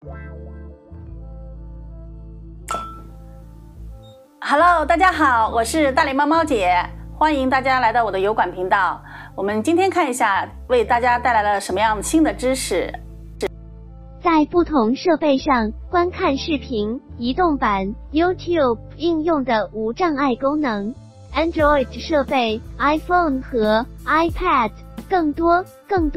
Hello， 大家好，我是大脸猫猫姐，欢迎大家来到我的油管频道。我们今天看一下，为大家带来了什么样新的知识。 在不同设备上观看视频，移动版 YouTube 应用的无障碍功能 ，Android 设备 iPhone 和 iPad 更多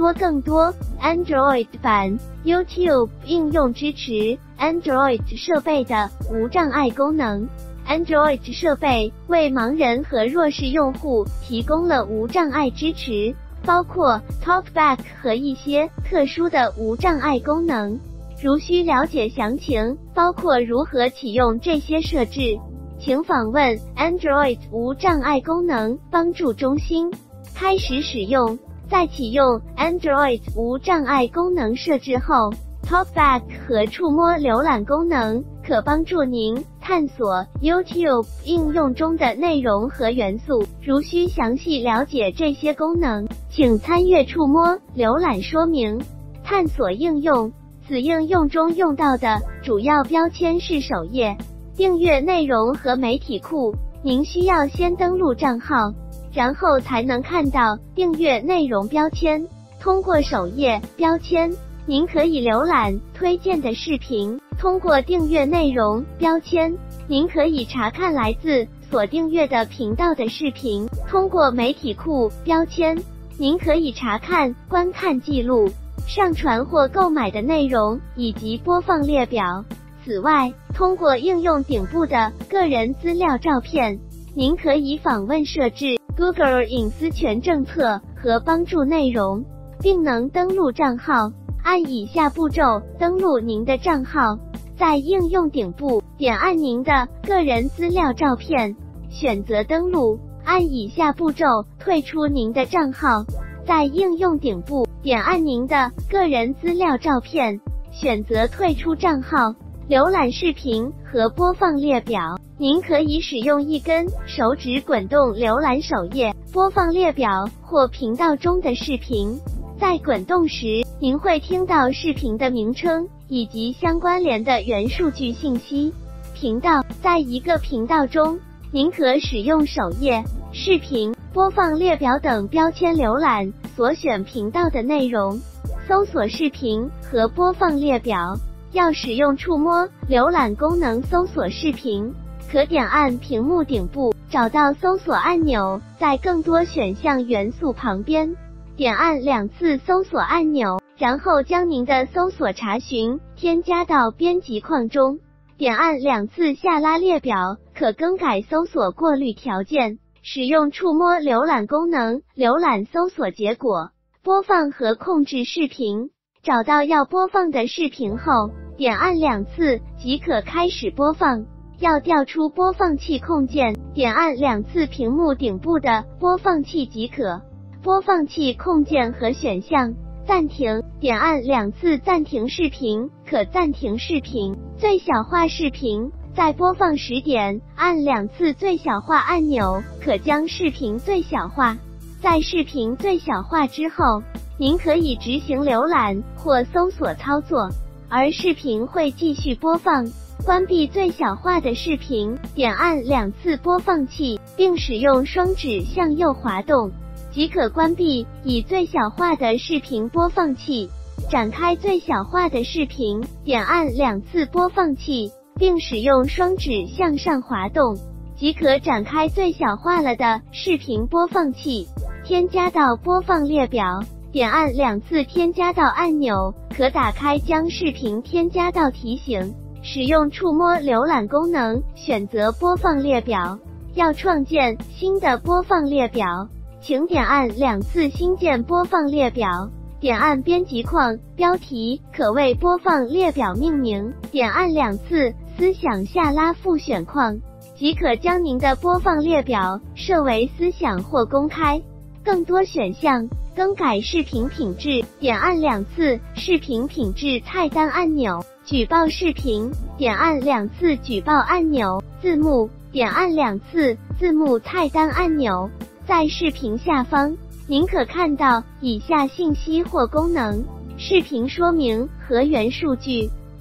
Android 版 YouTube 应用支持 Android 设备的无障碍功能。Android 设备为盲人和弱势用户提供了无障碍支持，包括 Talkback 和一些特殊的无障碍功能。如需了解详情，包括如何启用这些设置，请访问 Android 无障碍功能帮助中心。开始使用。在启用 Android 无障碍功能设置后， Talkback 和触摸浏览功能可帮助您探索 YouTube 应用中的内容和元素。如需详细了解这些功能，请参阅触摸浏览说明。探索应用。此应用中用到的主要标签是首页、订阅内容和媒体库。您需要先登录账号，然后才能看到订阅内容标签。通过首页标签，您可以浏览推荐的视频；通过订阅内容标签，您可以查看来自所订阅的频道的视频；通过媒体库标签，您可以查看观看记录、上传或购买的内容以及播放列表。此外，通过应用顶部的个人资料照片，您可以访问设置 Google 隐私权政策和帮助内容，并能登录账号。按以下步骤登录您的账号。在应用顶部，点按您的个人资料照片，选择登录。按以下步骤退出您的账号。在应用顶部，点按您的个人资料照片，选择退出账号。浏览视频和播放列表。您可以使用一根手指滚动浏览首页、播放列表或频道中的视频。在滚动时，您会听到视频的名称以及相关联的元数据信息。频道。在一个频道中，您可使用首页、视频、播放列表等标签浏览所选频道的内容。搜索视频和播放列表。要使用触摸浏览功能搜索视频，可点按屏幕顶部，找到搜索按钮，在更多选项元素旁边，点按2次搜索按钮，然后将您的搜索查询添加到编辑框中。点按2次下拉列表，可更改搜索过滤条件。使用触摸浏览功能浏览搜索结果。播放和控制视频。找到要播放的视频后，点按2次即可开始播放。要调出播放器控件，点按2次屏幕顶部的播放器即可。播放器控件和选项。暂停，点按2次暂停视频，可暂停视频。最小化视频。在播放时点按2次最小化按钮，可将视频最小化。在视频最小化之后，您可以执行浏览或搜索操作，而视频会继续播放。关闭最小化的视频，点按2次播放器，并使用双指向右滑动，即可关闭已最小化的视频播放器。展开最小化的视频，点按2次播放器，并使用双指向上滑动，即可展开最小化了的视频播放器。添加到播放列表。点按2次添加到按钮，可打开将视频添加到提醒。使用触摸浏览功能，选择播放列表。要创建新的播放列表，请点按2次新建播放列表。点按编辑框，标题可为播放列表命名。点按2次思想下拉复选框，即可将您的播放列表设为思想或公开。更多选项。更改视频品质，点按2次视频品质菜单按钮。举报视频，点按2次举报按钮。字幕，点按2次字幕菜单按钮。在视频下方，您可看到以下信息或功能：视频说明和元数据、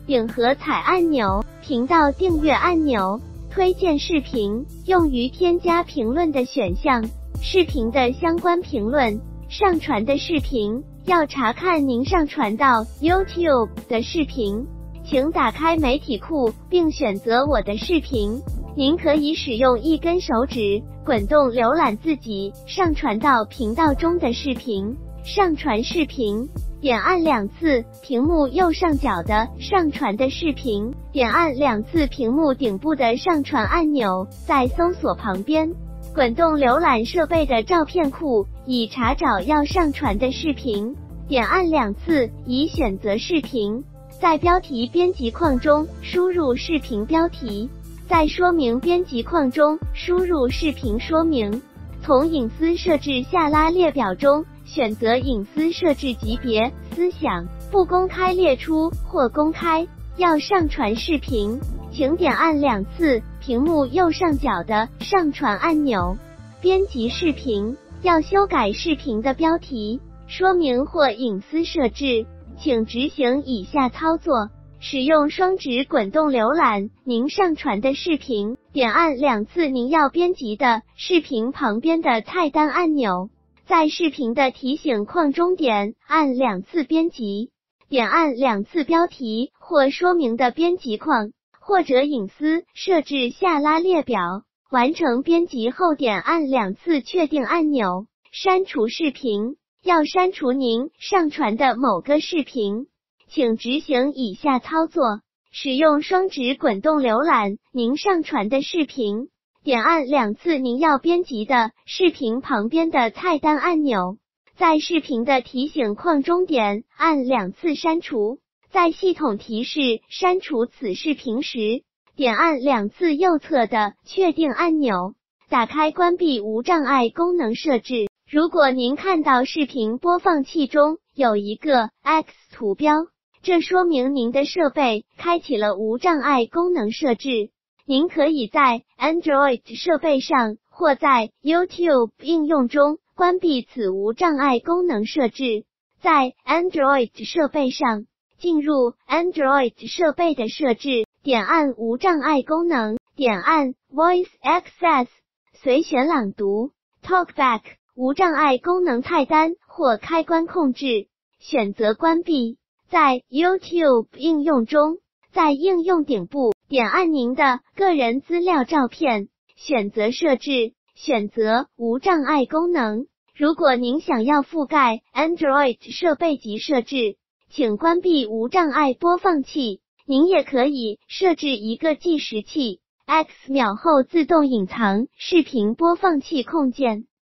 影和彩按钮、频道订阅按钮、推荐视频，用于添加评论的选项。视频的相关评论，上传的视频要查看您上传到 YouTube 的视频，请打开媒体库并选择我的视频。您可以使用一根手指滚动浏览自己上传到频道中的视频。上传视频，点按2次屏幕右上角的上传的视频，点按2次屏幕顶部的上传按钮，在搜索旁边滚动浏览设备的照片库，以查找要上传的视频。点按2次以选择视频，在标题编辑框中输入视频标题，在说明编辑框中输入视频说明。从隐私设置下拉列表中选择隐私设置级别，思想不公开列出或公开。要上传视频，请点按2次屏幕右上角的上传按钮。编辑视频，要修改视频的标题、说明或隐私设置，请执行以下操作。使用双指滚动浏览您上传的视频，点按2次您要编辑的视频旁边的菜单按钮，在视频的提醒框中点按2次编辑，点按2次标题或说明的编辑框，或者隐私设置下拉列表。完成编辑后点按2次确定按钮。删除视频，要删除您上传的某个视频，请执行以下操作。使用双指滚动浏览您上传的视频，点按2次您要编辑的视频旁边的菜单按钮，在视频的提醒框中点按2次删除。在系统提示删除此视频时，点按2次右侧的确定按钮。打开关闭无障碍功能设置。如果您看到视频播放器中有一个 X 图标，这说明您的设备开启了无障碍功能设置。您可以在 Android 设备上或在 YouTube 应用中关闭此无障碍功能设置。在 Android 设备上，进入 Android 设备的设置，点按无障碍功能，点按 Voice Access， 随选朗读 Talkback 无障碍功能菜单或开关控制，选择关闭。在 YouTube 应用中，在应用顶部点按您的个人资料照片，选择设置，选择无障碍功能。如果您想要覆盖 Android 设备及设置，请关闭无障碍播放器。您也可以设置一个计时器 ，X 秒后自动隐藏视频播放器控件。